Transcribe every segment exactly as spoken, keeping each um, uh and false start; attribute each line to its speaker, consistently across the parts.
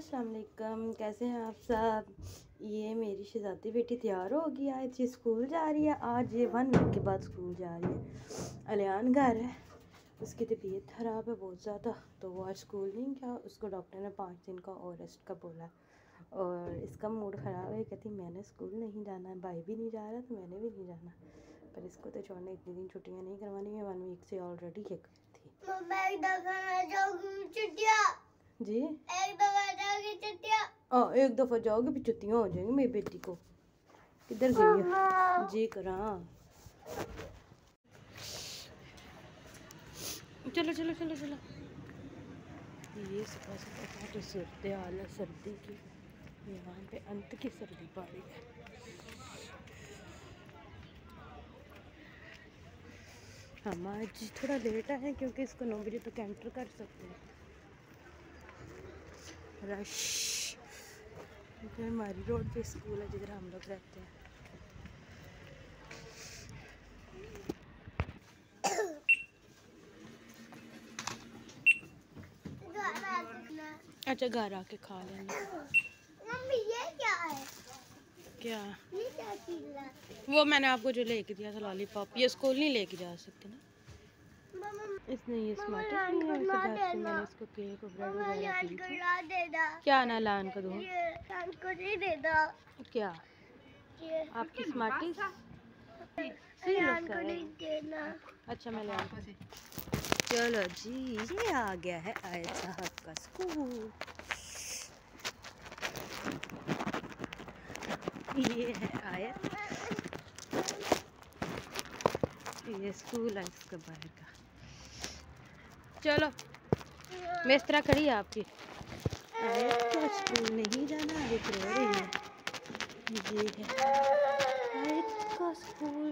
Speaker 1: अस्सलाम वालेकुम, कैसे हैं आप सब। ये मेरी शहज़ादी बेटी तैयार होगी, आज ये स्कूल जा रही है। आज ये वन वीक के बाद स्कूल जा रही है। अलियान घर है, उसकी तबीयत ख़राब है बहुत ज़्यादा, तो वो आज स्कूल नहीं गया। उसको डॉक्टर ने पाँच दिन का और रेस्ट का बोला और इसका मूड ख़राब है। कहती मैंने स्कूल नहीं जाना, भाई भी नहीं जा रहा तो मैंने भी नहीं जाना। पर इसको तो छोड़ने इतनी दिन छुट्टियाँ नहीं करवानी है। वन वीक से ऑलरेडी एक थी जी। एक दफ़ा जाओगी छुट्टियाँ, हाँ एक दफ़ा जाओगे फिर छुट्टियाँ हो जाएंगी। मेरी बेटी को किधर गई है जी करा। चलो चलो चलो चलो। ये सुबह सुबह का जो सूरत हाल है सर्दी की, यहाँ पे अंत की सर्दी पड़ रही है। हम आज थोड़ा लेट आए क्योंकि इसको नौ बजे तक एंटर कर सकते हैं। रश हमारी रोड पे स्कूल है जिधर हम लोग रहते हैं। अच्छा घर आके खा लेंगे।
Speaker 2: मम्मी ये क्या है?
Speaker 1: क्या
Speaker 2: ये क्या चीज़ है?
Speaker 1: वो मैंने आपको जो लेके दिया था लॉलीपॉप, ये स्कूल नहीं लेके जा सकते ना। इसने ये स्मार्ट नहीं है, वैसे घर से मैंने इसको केक और ब्रेड वगैरह दी थी। क्या ना लान को दूँ?
Speaker 2: को नहीं देना।
Speaker 1: क्या आपकी स्मार्टी
Speaker 2: को नहीं देना।
Speaker 1: अच्छा मैं ले आऊँ। चलो जी, ये आ गया है आयत साहब का स्कूल। ये है आयत, ये स्कूल है इसका बाहर का। चलो मैं इस तरह खड़ी है आपकी। आयत को स्कूल नहीं जाना, अभी रो रही है। ये है आयत का स्कूल।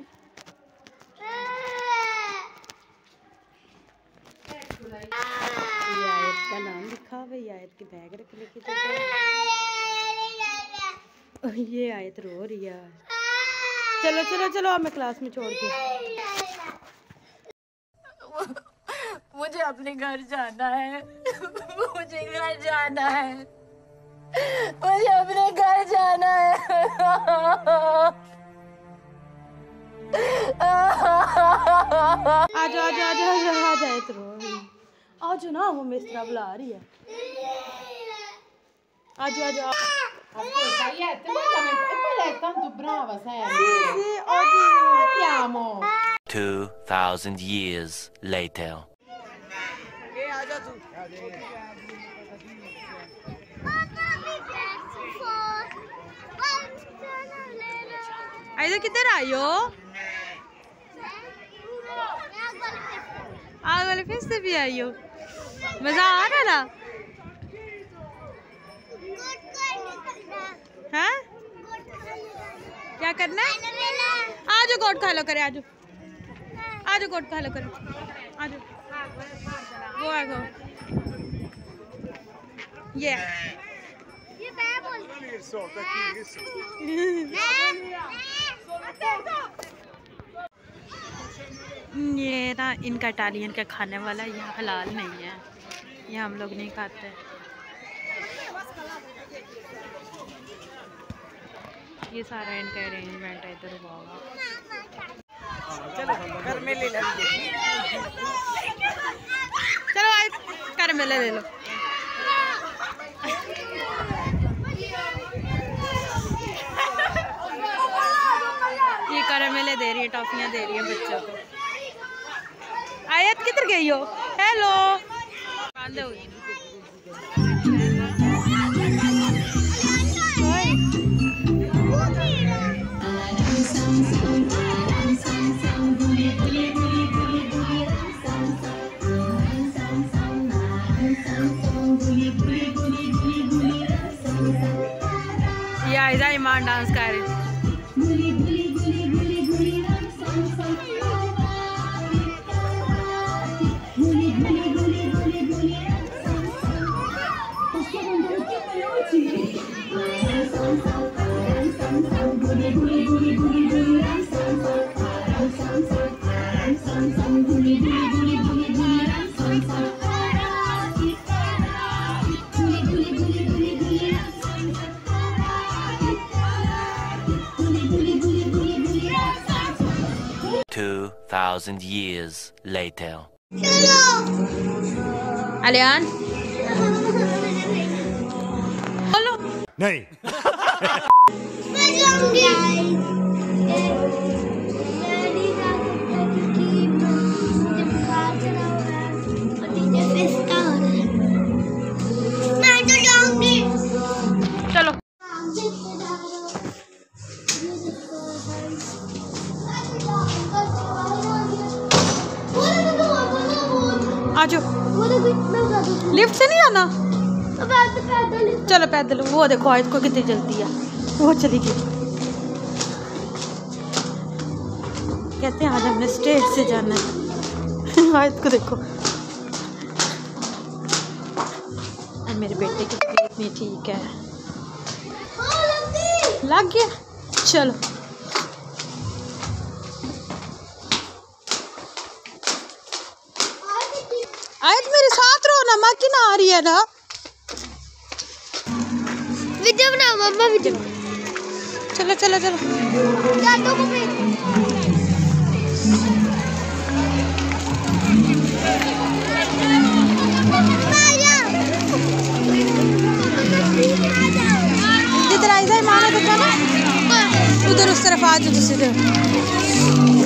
Speaker 1: ये आयत का नाम लिखा हुआ है, ये आयत के बैग रख लेके जाते हैं। ये आयत रो रही है। चलो चलो चलो अब मैं क्लास में छोड़ के। मुझे अपने घर जाना है, मुझे घर जाना है, मुझे अपने घर जाना है। आजा आजा आजा आजा आजा आयत रो रही है। आजो ना, वो मिस तरह बुला रही है। आजो आजो
Speaker 3: Ascolta, Iette, guardami, e poi lei è tanto brava, sai? Sì, oggi andiamo.
Speaker 4: Two thousand years later.
Speaker 1: आइजा किधर आई हो? आग वाले फिर से भी आई हो? मजा आ रहा ना? हाँ? क्या करना है? आजो गोट खा लो करे, आजो आजो गोट खा लो करे, आजो वो आ गो। ये ये ना इनका इटालियन का खाने वाला, ये हलाल नहीं है, ये हम लोग नहीं खाते। ये सारा इनका अरेंजमेंट है इधर हुआ होगा। चलो कर मेले ले लो, चलो आए कर मेले ले लो। ये कर मेले दे रही है, टॉफियाँ दे रही है बच्चों को। आयत किधर गई हो? हेलो ये आयजा ईमान डांस कर रही।
Speaker 4: thousand years later.
Speaker 1: अलियान बोलो।
Speaker 5: नहीं।
Speaker 2: मैं जाऊंगी। डैडी का क्योंकि मुझे बुखार चढ़ा हुआ है और टीचर फिस्ता हो रहा है। मैं तो जाऊंगी।
Speaker 1: चलो आ जाओ। लिफ्ट से नहीं आना। चलो पैदल। वो देखो आयत को कितनी जल्दी है, वो चली गई। कहते हैं आज हमने स्टेट से जाना है। आयत को देखो। और मेरे बेटे की तबीयत नहीं ठीक है। लग गया। चलो आयत मेरे साथ रहो ना, माँ की ना आ रही है ना।
Speaker 2: वीडियो बनाओ मम्मा, वीडियो।
Speaker 1: चलो चलो चलो।
Speaker 2: दादू को भी। जिधर आई जाए माना तो क्या ना, उधर उस तरफ आ जाओ दूसरी तरफ।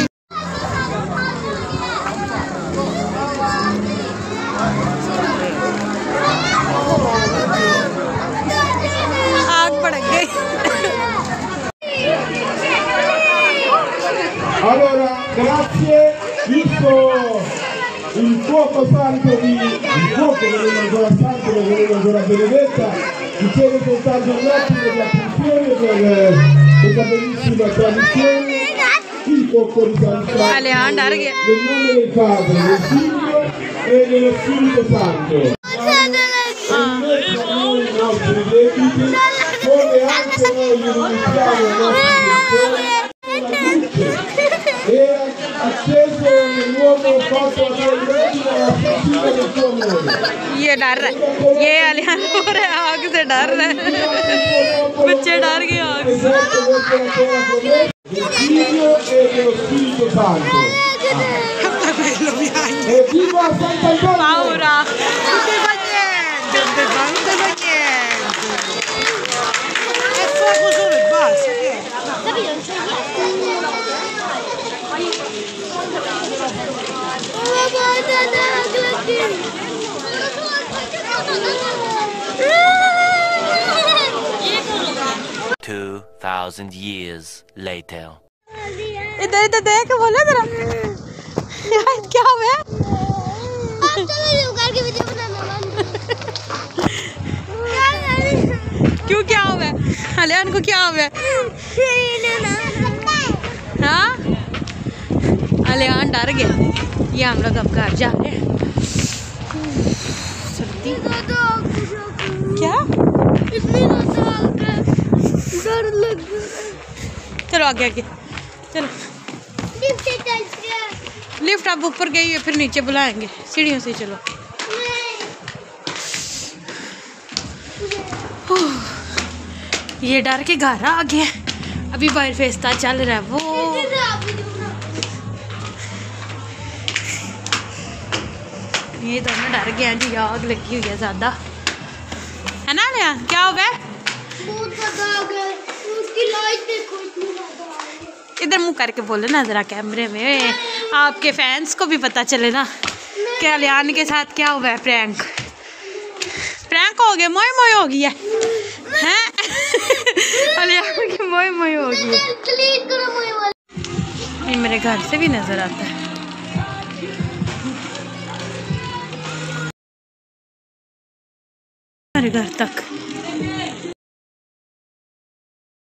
Speaker 6: Allora, grazie, visto il fuoco santo di il fuoco che viene ancora santo, che viene ancora benedetta, vi chiedo soltanto un attimo di attenzione per questa bellissima tradizione, il fuoco di Santa
Speaker 1: अलियान डर गया।
Speaker 6: nel nome del Padre, del Figlio e dello Spirito Santo. Permetta noi i nostri debiti, come anche noi li rimettiamo ai nostri e acceso nell'uomo fatto dalla piscina del suo amore.
Speaker 1: ये डर रहा है, ये अलियान हो रहा है, आग से डर रहा है। बच्चे डर गए आग से।
Speaker 6: Del Figlio e dello Spirito Santo. E viva Sant'Antonio!
Speaker 1: Paura! Tutti bagnenti, tutti bagnenti.
Speaker 5: È fuoco solo e basta, che è?
Speaker 4: Two thousand years later.
Speaker 1: इधर इधर देख, बोला जरा। यार क्या हुआ? क्यों क्या हुआ? अलियान को क्या हुआ? हाँ? अलियान डर गया। ये हम लोग अब घर जा रहे हैं। सर्दी क्या?
Speaker 2: डर लग रहा है।
Speaker 1: चलो आगे आगे चलो। लिफ्ट अब ऊपर गई है, फिर नीचे बुलाएंगे, सीढ़ियों से चलो। ये डर के घर आ गया। अभी बाहर फेस्ता चल रहा है। वो ये दोनों डर गए हैं जी, आग लगी हुई है ज्यादा, है ना लिया? क्या हो गया? इधर मुंह करके बोले ना जरा कैमरे में, आपके फैंस को भी पता चले ना कि अलियान के साथ क्या हुआ है। प्रैंक प्रैंक हो गया, मोए मोए हो गया है। अलियान की मोए मोए हो गई। ये मेरे घर से भी नजर आता है। मेरे घर तक